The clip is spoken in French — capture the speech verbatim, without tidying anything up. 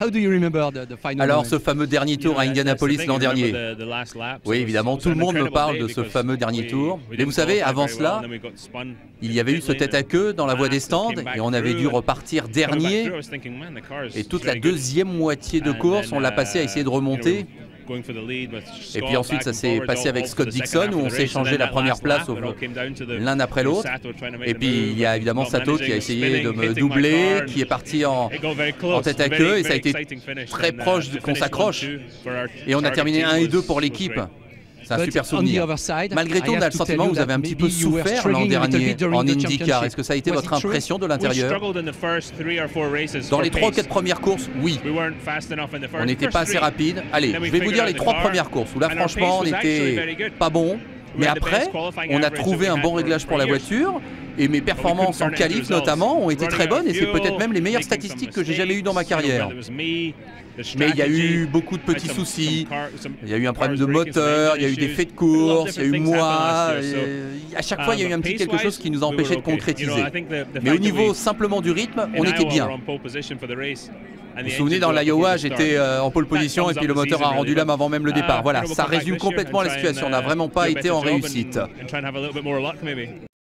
Alors, ce fameux dernier tour à Indianapolis l'an dernier. Oui, évidemment, tout le monde me parle de ce fameux dernier tour. Mais vous savez, avant cela, il y avait eu ce tête à queue dans la voie des stands et on avait dû repartir dernier. Et toute la deuxième moitié de course, on l'a passé à essayer de remonter. Et puis ensuite, ça s'est passé avec Scott Dixon, où on s'est échangé la première place l'un après l'autre. Et puis il y a évidemment Sato qui a essayé de me doubler, qui est parti en, en tête à queue, et ça a été très proche qu'on s'accroche. Et on a terminé un et deux pour l'équipe. C'est un super souvenir. Malgré tout, on a le sentiment que vous avez un petit peu souffert l'an dernier en IndyCar. Est-ce que ça a été votre impression de l'intérieur? Dans les trois ou quatre premières courses, oui. On n'était pas assez rapide. Allez, je vais vous dire les trois premières courses où là, franchement, on n'était pas bon. Mais après, on a trouvé un bon réglage pour la voiture. Et mes performances en qualif notamment ont été très bonnes et c'est peut-être même les meilleures statistiques que j'ai jamais eues dans ma carrière. Mais il y a eu beaucoup de petits soucis, il y a eu un problème de moteur, il y a eu des faits de course, il y a eu moi, et à chaque fois il y a eu un petit quelque chose qui nous a empêché de concrétiser. Mais au niveau simplement du rythme, on était bien. Vous vous souvenez, dans l'Iowa, j'étais en pole position et puis le moteur a rendu l'âme avant même le départ. Voilà, ça résume complètement la situation, on n'a vraiment pas été en réussite.